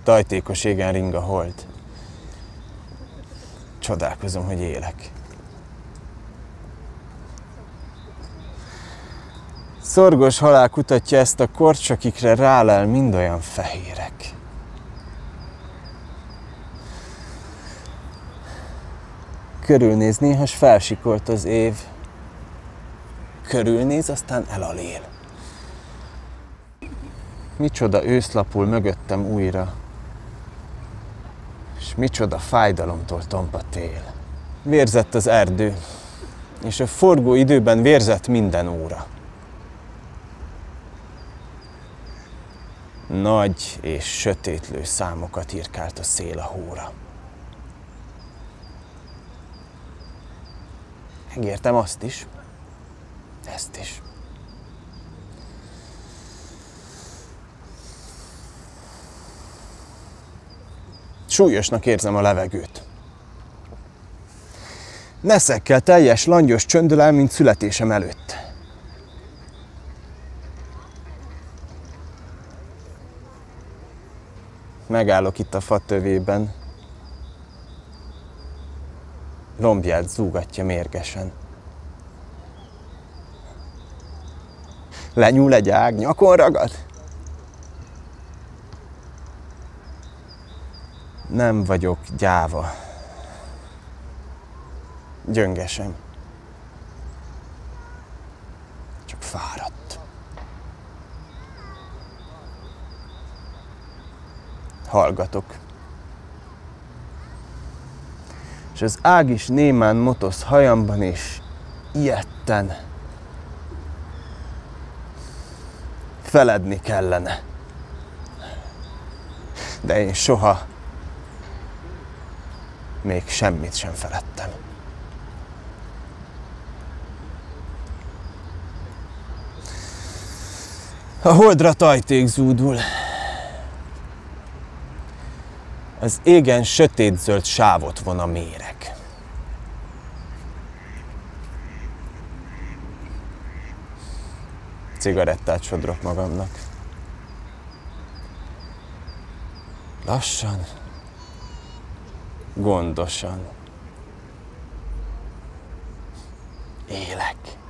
Tajtékos égen ring a hold. Csodálkozom, hogy élek. Szorgos halál kutatja ezt a kort, s akikre rálel, mind olyan fehérek. Körülnéz néha, s felsikolt az év. Körülnéz, aztán elalél. Micsoda ősz lapul mögöttem újra, és micsoda fájdalomtól tompa tél. Vérzett az erdő, és a forgó időben vérzett minden óra. Nagy és sötétlő számokat irkált a szél a hóra. Megértem azt is, ezt is. Súlyosnak érzem a levegőt. Neszekkel teljes, langyos csöndül el, mint születésem előtt. Megállok itt a fa tövében. Lombját zúgatja mérgesen. Lenyúl egy ág, nyakon ragad? Nem vagyok gyáva. Gyöngesem. Csak fáradt. Hallgatok. És az ág is némán motosz hajamban, és ijedten feledni kellene. De én soha még semmit sem feledtem. A holdra tajték zúdul. Az égen sötétzöld sávot von a méreg. Cigarettát sodrok magamnak. Lassan, gondosan élek.